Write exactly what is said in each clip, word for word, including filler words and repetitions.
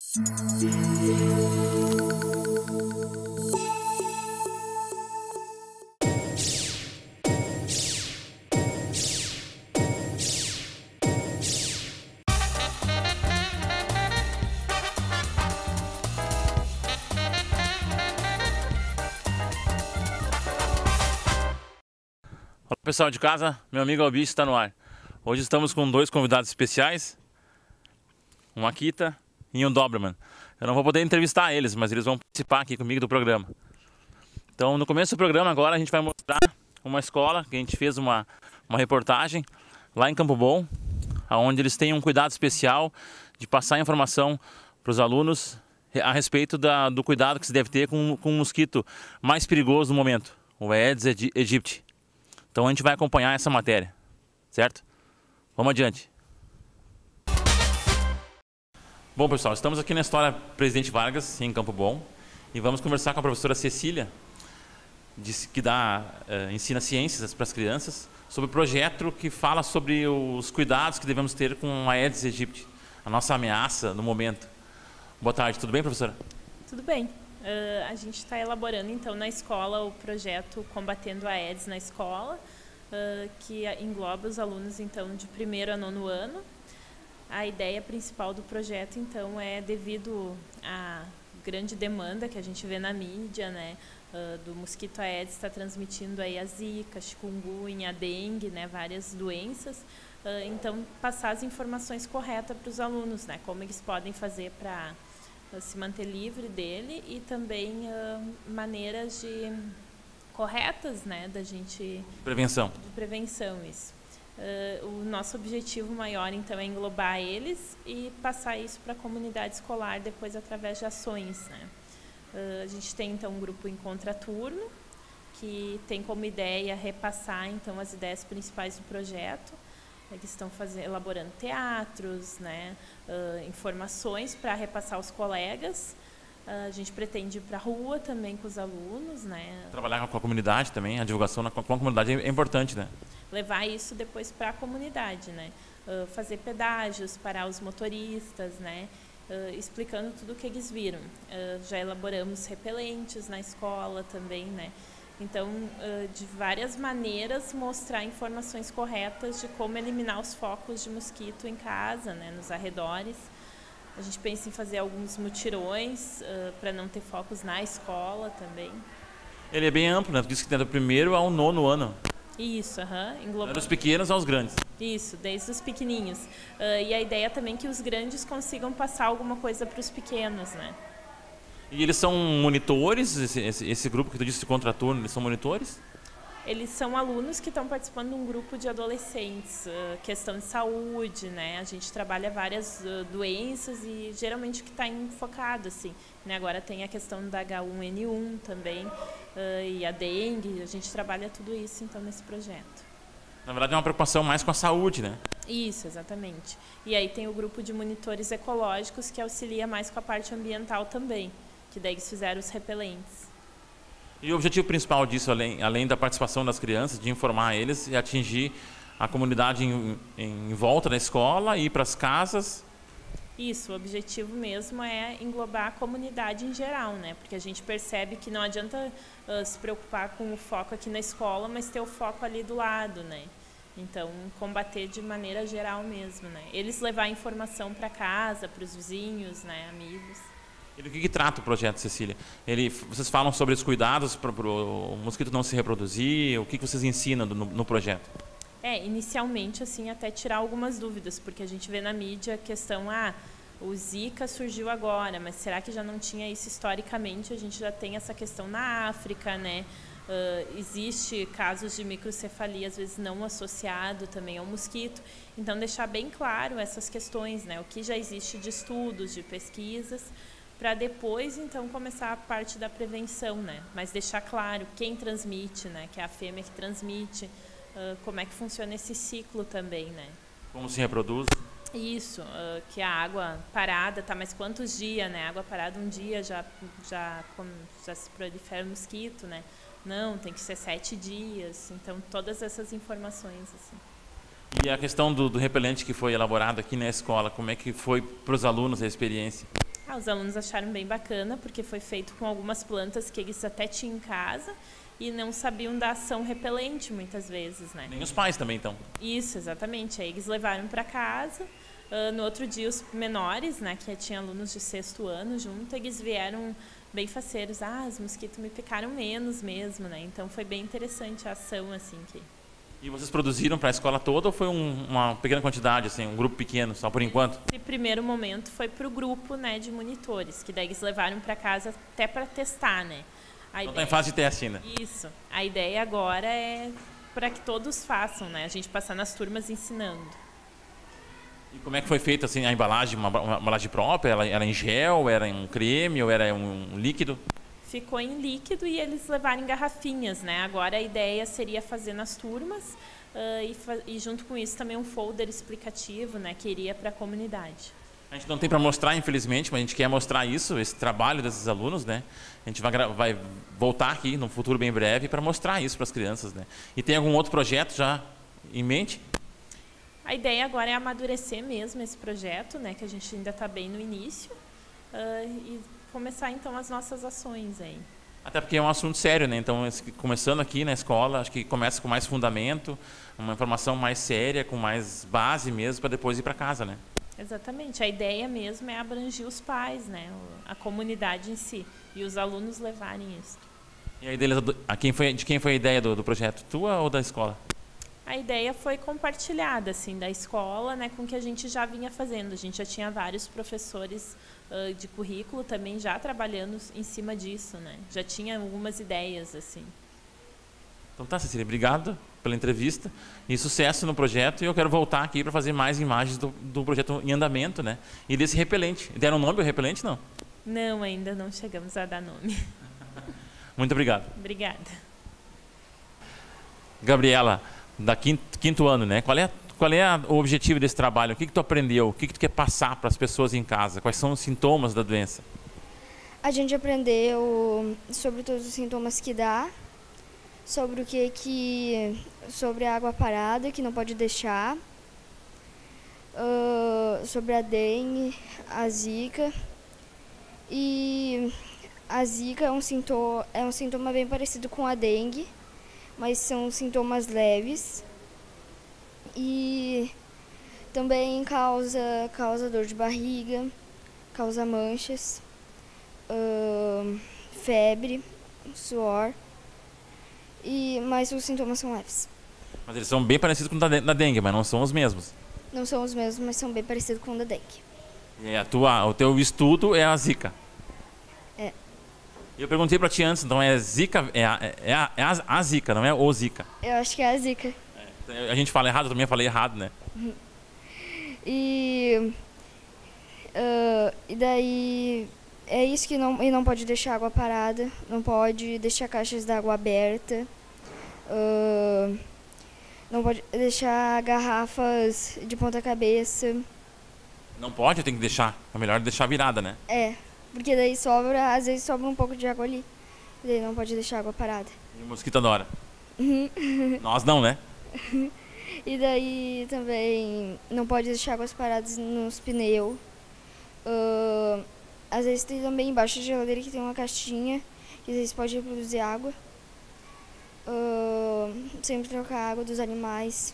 Olá pessoal de casa, meu amigo Albicho está no ar. Hoje estamos com dois convidados especiais, um Akita e um Doberman. Eu não vou poder entrevistar eles, mas eles vão participar aqui comigo do programa. Então no começo do programa agora a gente vai mostrar uma escola que a gente fez uma, uma reportagem lá em Campo Bom, onde eles têm um cuidado especial de passar informação para os alunos a respeito da, do cuidado que se deve ter com, com o mosquito mais perigoso no momento, o Aedes aegypti. Então a gente vai acompanhar essa matéria, certo? Vamos adiante. Bom pessoal, estamos aqui na Escola Presidente Vargas, em Campo Bom, e vamos conversar com a professora Cecília, que dá, uh, ensina ciências para as crianças, sobre o projeto que fala sobre os cuidados que devemos ter com a Aedes aegypti, a nossa ameaça no momento. Boa tarde, tudo bem, professora? Tudo bem. Uh, a gente está elaborando então na escola o projeto Combatendo a Aedes na Escola, uh, que engloba os alunos então de primeiro a nono ano. A ideia principal do projeto então é devido à grande demanda que a gente vê na mídia, né, uh, do mosquito Aedes está transmitindo aí a zika, a chikungunya, a dengue, né, várias doenças. Uh, então passar as informações corretas para os alunos, né, como eles podem fazer para se manter livre dele e também uh, maneiras de corretas, né, da gente prevenção de prevenção isso. Uh, o nosso objetivo maior então é englobar eles e passar isso para a comunidade escolar depois através de ações, né. Uh, a gente tem então um grupo em contraturno que tem como ideia repassar então as ideias principais do projeto. Eles estão fazendo, elaborando teatros, né, uh, informações para repassar aos colegas. Uh, a gente pretende ir para a rua também com os alunos, né. Trabalhar com a comunidade também, a divulgação na, com a comunidade é importante, né? Levar isso depois para a comunidade, né. Uh, fazer pedágios, parar os motoristas, né, uh, explicando tudo o que eles viram. Uh, já elaboramos repelentes na escola também, né. Então, de várias maneiras, mostrar informações corretas de como eliminar os focos de mosquito em casa, né, nos arredores. A gente pensa em fazer alguns mutirões uh, para não ter focos na escola também. Ele é bem amplo, né? Diz que tem do primeiro ao nono ano. Isso, aham. Uh-huh, engloba... Dos pequenos aos grandes. Isso, desde os pequenininhos. Uh, e a ideia também é que os grandes consigam passar alguma coisa para os pequenos, né? E eles são monitores, esse, esse, esse grupo que tu disse de contraturno, eles são monitores? Eles são alunos que estão participando de um grupo de adolescentes, uh, questão de saúde, né? A gente trabalha várias uh, doenças e geralmente o que está enfocado, assim, né? Agora tem a questão da H um N um também, uh, e a dengue, a gente trabalha tudo isso então nesse projeto. Na verdade é uma preocupação mais com a saúde, né? Isso, exatamente. E aí tem o grupo de monitores ecológicos que auxilia mais com a parte ambiental também, que daí eles fizeram os repelentes. E o objetivo principal disso, além, além da participação das crianças, de informar eles, é atingir a comunidade em, em volta da escola e ir para as casas? Isso, o objetivo mesmo é englobar a comunidade em geral, né? Porque a gente percebe que não adianta uh, se preocupar com o foco aqui na escola, mas ter o foco ali do lado, né? Então, combater de maneira geral mesmo, né? Eles levar a informação para casa, para os vizinhos, né, amigos. E do que, que trata o projeto, Cecília? Ele, vocês falam sobre os cuidados para o mosquito não se reproduzir? O que, que vocês ensinam no, no projeto? É, inicialmente, assim, até tirar algumas dúvidas, porque a gente vê na mídia a questão, ah, o Zika surgiu agora, mas será que já não tinha isso historicamente? A gente já tem essa questão na África, né? Uh, existe casos de microcefalia, às vezes não associado também ao mosquito. Então, deixar bem claro essas questões, né? O que já existe de estudos, de pesquisas, para depois, então, começar a parte da prevenção, né? Mas deixar claro quem transmite, né? Que é a fêmea que transmite, uh, como é que funciona esse ciclo também, né? Como se reproduz? Isso, uh, que a água parada, tá, mas quantos dias, né? Água parada um dia já, já, já se prolifera o mosquito, né? Não, tem que ser sete dias, então todas essas informações, assim. E a questão do, do repelente que foi elaborado aqui na escola, como é que foi para os alunos a experiência? Ah, os alunos acharam bem bacana, porque foi feito com algumas plantas que eles até tinham em casa e não sabiam da ação repelente muitas vezes, né? Nem os pais também, então. Isso, exatamente. Aí eles levaram para casa. Uh, no outro dia, os menores, né, que tinha alunos de sexto ano junto, eles vieram bem faceiros. Ah, os mosquitos me picaram menos mesmo, né? Então foi bem interessante a ação, assim, que... E vocês produziram para a escola toda ou foi um, uma pequena quantidade, assim, um grupo pequeno, só por enquanto? Esse primeiro momento foi para o grupo, né, de monitores, que daí eles levaram para casa até para testar, né? A Então ideia... está em fase de teste ainda. Isso. A ideia agora é para que todos façam, né? A gente passar nas turmas ensinando. E como é que foi feita assim, a embalagem, uma, uma embalagem própria? Ela era em gel, era em um creme ou era um, um líquido? Ficou em líquido e eles levaram em garrafinhas, né? Agora a ideia seria fazer nas turmas uh, e, e junto com isso também um folder explicativo, né? Que iria para a comunidade. A gente não tem para mostrar, infelizmente, mas a gente quer mostrar isso, esse trabalho desses alunos, né? A gente vai, vai voltar aqui no futuro bem breve para mostrar isso para as crianças, né? E tem algum outro projeto já em mente? A ideia agora é amadurecer mesmo esse projeto, né? Que a gente ainda está bem no início uh, e começar então as nossas ações aí. Até porque é um assunto sério, né? Então, começando aqui na escola, acho que começa com mais fundamento, uma informação mais séria, com mais base mesmo, para depois ir para casa, né? Exatamente. A ideia mesmo é abranger os pais, né? A comunidade em si e os alunos levarem isso. E a ideia, a quem foi, de quem foi a ideia do, do projeto? Tua ou da escola? A ideia foi compartilhada, assim, da escola, né, com o que a gente já vinha fazendo. A gente já tinha vários professores uh, de currículo também já trabalhando em cima disso, né? Já tinha algumas ideias, assim. Então tá, Cecília, obrigado pela entrevista e sucesso no projeto. E eu quero voltar aqui para fazer mais imagens do, do projeto em andamento, né? E desse repelente. Deram nome ao repelente, não? Não, ainda não chegamos a dar nome. Muito obrigado. Obrigada. Gabriela, da quinto, quinto ano, né? Qual é, qual é a, o objetivo desse trabalho? O que, que tu aprendeu? O que, que tu quer passar para as pessoas em casa? Quais são os sintomas da doença? A gente aprendeu sobre todos os sintomas que dá, sobre o que que sobre a água parada que não pode deixar, uh, sobre a dengue, a zika. E a zika é um sintoma é um sintoma bem parecido com a dengue, mas são sintomas leves e também causa causa dor de barriga, causa manchas, uh, febre, suor. E, mas os sintomas são leves. Mas eles são bem parecidos com o da, da dengue, mas não são os mesmos. Não são os mesmos, mas são bem parecidos com o da dengue. E a tua, o teu estudo é a zika. É. Eu perguntei para ti antes, então é zika, é a, é a, é a, a zika, não é o zika. Eu acho que é a zika. É, a gente fala errado, eu também falei errado, né? Uhum. E, uh, e daí é isso que não, e não pode deixar água parada, não pode deixar caixas d'água aberta, uh, não pode deixar garrafas de ponta cabeça. Não pode, tem que deixar. É melhor deixar virada, né? É, porque daí sobra, às vezes sobra um pouco de água ali, e daí não pode deixar água parada. E o mosquito adora. Nós não, né? E daí também não pode deixar águas paradas nos pneus. Uh, às vezes tem também embaixo da geladeira que tem uma caixinha, que às vezes pode reproduzir água. Uh, sempre trocar a água dos animais.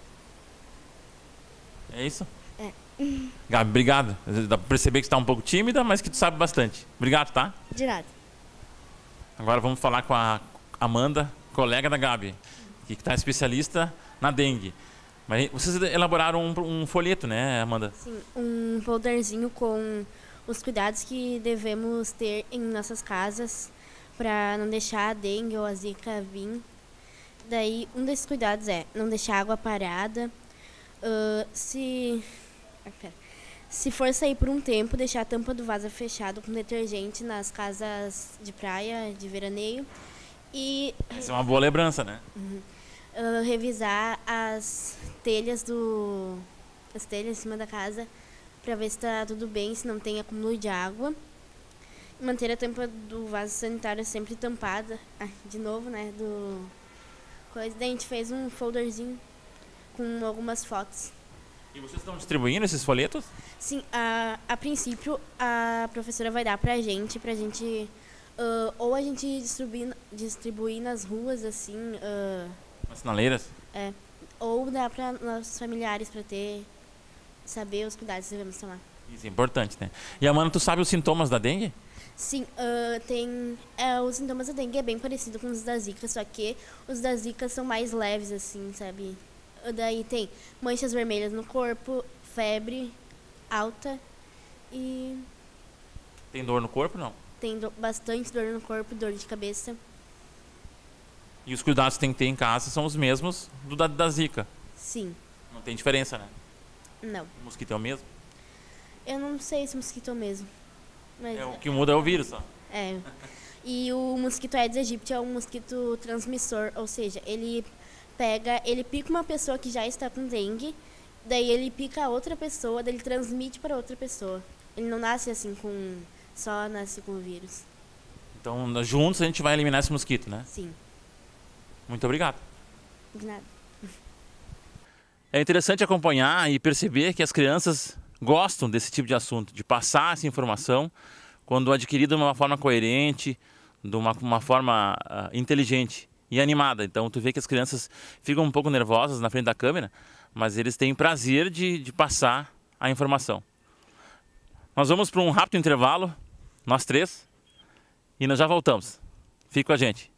É isso? É. Gabi, obrigado. Dá pra perceber que você tá um pouco tímida, mas que tu sabe bastante. Obrigado, tá? De nada. Agora vamos falar com a Amanda, colega da Gabi, que está especialista na dengue. Mas vocês elaboraram um, um folheto, né, Amanda? Sim, um folderzinho com os cuidados que devemos ter em nossas casas para não deixar a dengue ou a zika vir. Daí, um desses cuidados é não deixar água parada. Uh, se, ah, pera. se for sair por um tempo, deixar a tampa do vaso fechado com detergente nas casas de praia, de veraneio. E essa é uma boa lembrança, né? Uhum. Uh, revisar as telhas do as telhas em cima da casa para ver se está tudo bem, se não tem acúmulo de água. Manter a tampa do vaso sanitário sempre tampada. Ah, de novo, né? Do coisa. Daí a gente fez um folderzinho com algumas fotos. E vocês estão distribuindo esses folhetos? Sim, a, a princípio a professora vai dar pra gente, pra gente, uh, ou a gente distribuir, distribuir nas ruas, assim, uh, As sinaleiras? é, ou dá para nossos familiares para ter, saber os cuidados que devemos tomar. Isso é importante, né? E Amanda, tu sabe os sintomas da dengue? Sim, uh, tem, é, os sintomas da dengue é bem parecido com os da zika, só que os da zika são mais leves, assim, sabe? Daí tem manchas vermelhas no corpo, febre alta e Tem dor no corpo, não? tem do, bastante dor no corpo, dor de cabeça. E os cuidados que tem que ter em casa são os mesmos do da, da zika. Sim, Não tem diferença, né? não. O mosquito é o mesmo. Eu não sei se mosquito é o mesmo. Mas É, o que muda é o vírus, só. é. E o mosquito Aedes aegypti é um mosquito transmissor, ou seja, ele pega, ele pica uma pessoa que já está com dengue, daí ele pica a outra pessoa, daí ele transmite para outra pessoa. Ele não nasce assim com, só nasce com o vírus. Então, juntos a gente vai eliminar esse mosquito, né? Sim, Muito obrigado. de nada. É interessante acompanhar e perceber que as crianças gostam desse tipo de assunto, de passar essa informação quando adquirida de uma forma coerente, de uma, uma forma uh, inteligente e animada. Então tu vê que as crianças ficam um pouco nervosas na frente da câmera, mas eles têm prazer de, de passar a informação. Nós vamos para um rápido intervalo, nós três, e nós já voltamos. Fique com a gente.